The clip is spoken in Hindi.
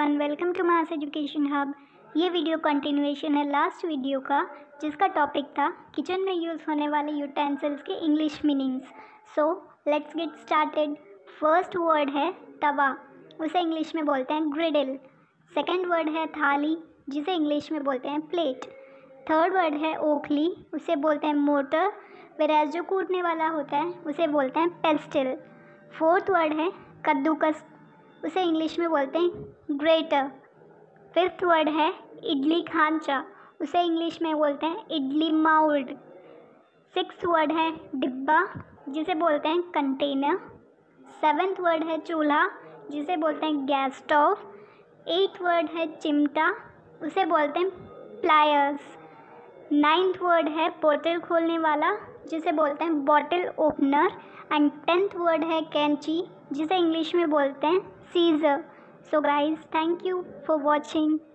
Everyone, welcome to mass education hub. ये वीडियो कंटिन्यूएशन है लास्ट वीडियो का, जिसका टॉपिक था किचन में यूज़ होने वाले यूटेंसिल्स के English meanings. So let's get started. First word है तवा, उसे इंग्लिश में बोलते हैं ग्रिडल। सेकंड वर्ड है थाली, जिसे इंग्लिश में बोलते हैं प्लेट। थर्ड वर्ड है ओखली, उसे बोलते हैं मोटर। वेराज जो कूटने वाला होता है उसे बोलते हैं पेस्टिल। फोर्थ वर्ड है कद्दूकस, उसे इंग्लिश में बोलते हैं ग्रेटर। फिफ्थ वर्ड है इडली खांचा, उसे इंग्लिश में बोलते हैं इडली माउल्ड। सिक्स्थ वर्ड है डिब्बा, जिसे बोलते हैं कंटेनर। सेवेंथ वर्ड है चूल्हा, जिसे बोलते हैं गैस स्टोव। एट्थ वर्ड है चिमटा, उसे बोलते हैं प्लायर्स। नाइन्थ वर्ड है बोतल खोलने वाला, जिसे बोलते हैं bottle opener. And tenth word है कैंची, जिसे इंग्लिश में बोलते हैं scissor. So guys, thank you for watching.